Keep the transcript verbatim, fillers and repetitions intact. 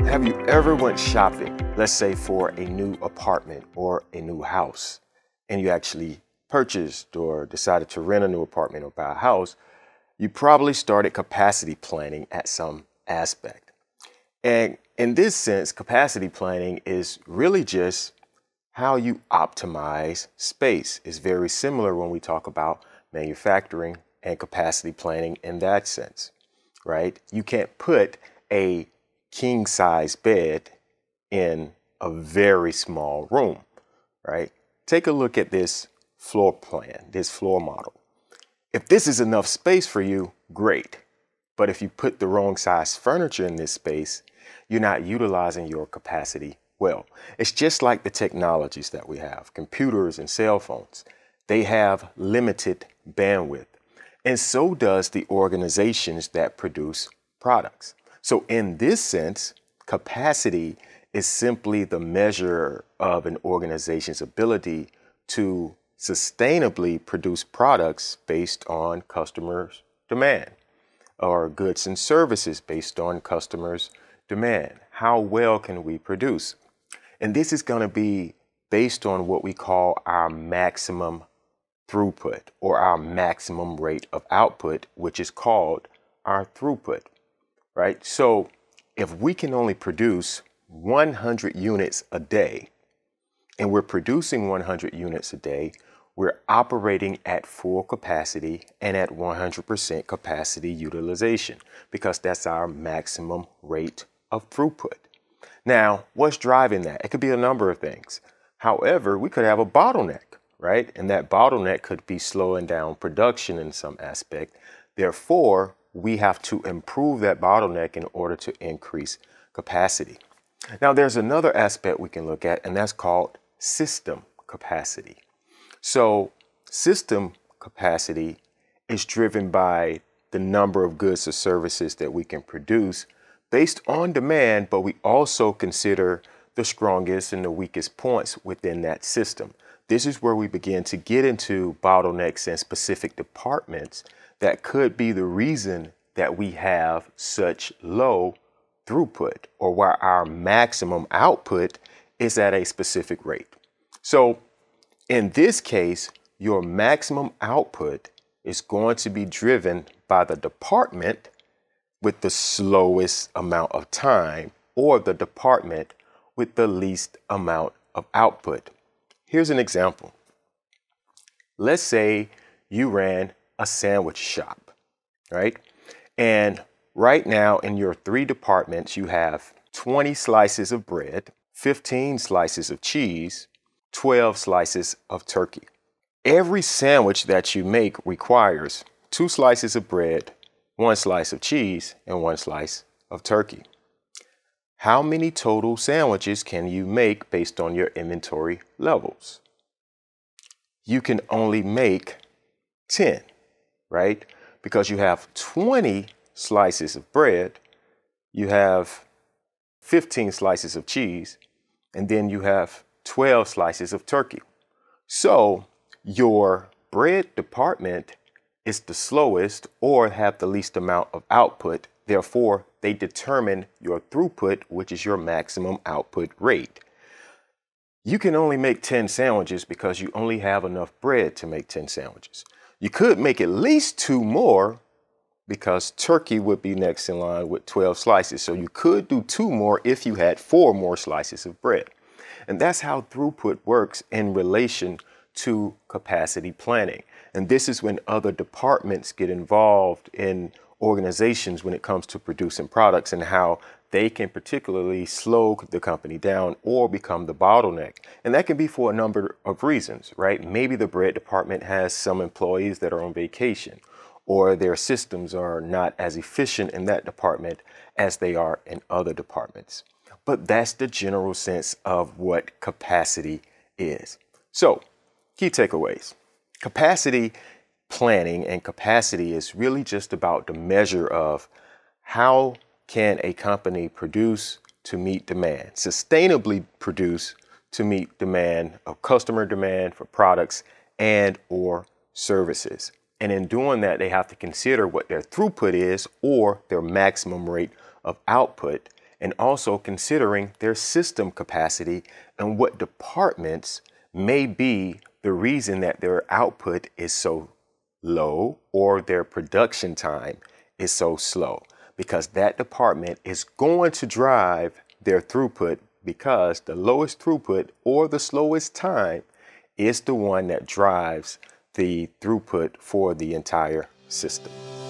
Have you ever went shopping, let's say for a new apartment or a new house, and you actually purchased or decided to rent a new apartment or buy a house? You probably started capacity planning at some aspect. And in this sense, capacity planning is really just how you optimize space. It's very similar when we talk about manufacturing and capacity planning in that sense, right? You can't put a king size bed in a very small room, right? Take a look at this floor plan, this floor model. If this is enough space for you, great. But if you put the wrong size furniture in this space, you're not utilizing your capacity well. It's just like the technologies that we have, computers and cell phones. They have limited bandwidth, and so does the organizations that produce products. So in this sense, capacity is simply the measure of an organization's ability to sustainably produce products based on customers' demand, or goods and services based on customers' demand. How well can we produce? And this is going to be based on what we call our maximum throughput, or our maximum rate of output, which is called our throughput, right? So if we can only produce one hundred units a day, and we're producing one hundred units a day, we're operating at full capacity and at one hundred percent capacity utilization, because that's our maximum rate of throughput. Now, what's driving that? It could be a number of things. However, we could have a bottleneck, right? And that bottleneck could be slowing down production in some aspect. Therefore, we have to improve that bottleneck in order to increase capacity. Now, there's another aspect we can look at, and that's called system capacity. So system capacity is driven by the number of goods or services that we can produce based on demand, but we also consider the strongest and the weakest points within that system. This is where we begin to get into bottlenecks and specific departments that could be the reason that we have such low throughput, or why our maximum output is at a specific rate. So in this case, your maximum output is going to be driven by the department with the slowest amount of time, or the department with the least amount of output. Here's an example. Let's say you ran a sandwich shop, right? And right now in your three departments, you have twenty slices of bread, fifteen slices of cheese, twelve slices of turkey. Every sandwich that you make requires two slices of bread, one slice of cheese, and one slice of turkey. How many total sandwiches can you make based on your inventory levels? You can only make ten, right? Because you have twenty slices of bread, you have fifteen slices of cheese, and then you have twelve slices of turkey. So your bread department is the slowest, or have the least amount of output. Therefore, they determine your throughput, which is your maximum output rate. You can only make ten sandwiches because you only have enough bread to make ten sandwiches. You could make at least two more, because turkey would be next in line with twelve slices. So you could do two more if you had four more slices of bread. And that's how throughput works in relation to capacity planning. And this is when other departments get involved in organizations when it comes to producing products, and how they can particularly slow the company down or become the bottleneck. And that can be for a number of reasons, right? Maybe the bread department has some employees that are on vacation, or their systems are not as efficient in that department as they are in other departments. But that's the general sense of what capacity is. So, key takeaways. Capacity planning and capacity is really just about the measure of how can a company produce to meet demand, sustainably produce to meet demand of customer demand for products and or services. And in doing that, they have to consider what their throughput is, or their maximum rate of output. and also considering their system capacity and what departments may be the reason that their output is so low or their production time is so slow, because that department is going to drive their throughput, because the lowest throughput or the slowest time is the one that drives the throughput for the entire system.